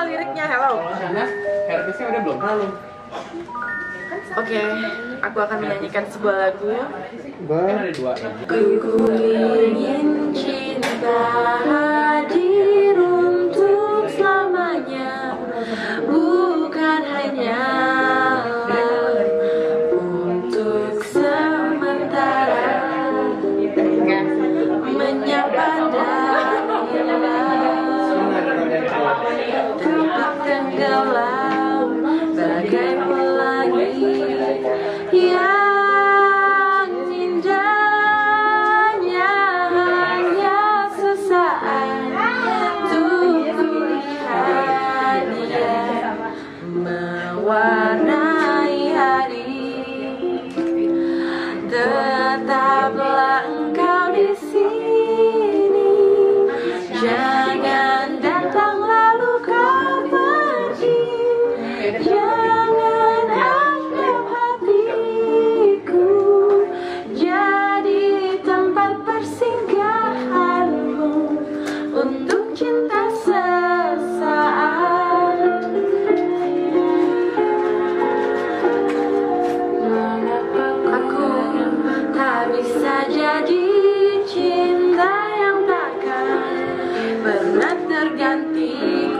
liriknya, hello. Kalau sana herpesnya udah belum? Belum. Oke, aku akan menyanyikan sebuah lagu. Kan ada dua ini. Ku ingin cinta hadir untuk selamanya, bukan hanya untuk sementara, menyapa dan hilang, tapi tenggelam bagai pelangi yang indahnya hanya sesaat untuk kulihat dia mewarnai hari. Tetaplah engkau di sini, jangan datang lalu kau pergi. Jangan anggap hatiku jadi tempat persinggahanmu untuk cinta sesaat. Aku tak bisa jadi cinta yang takkan pernah terganti.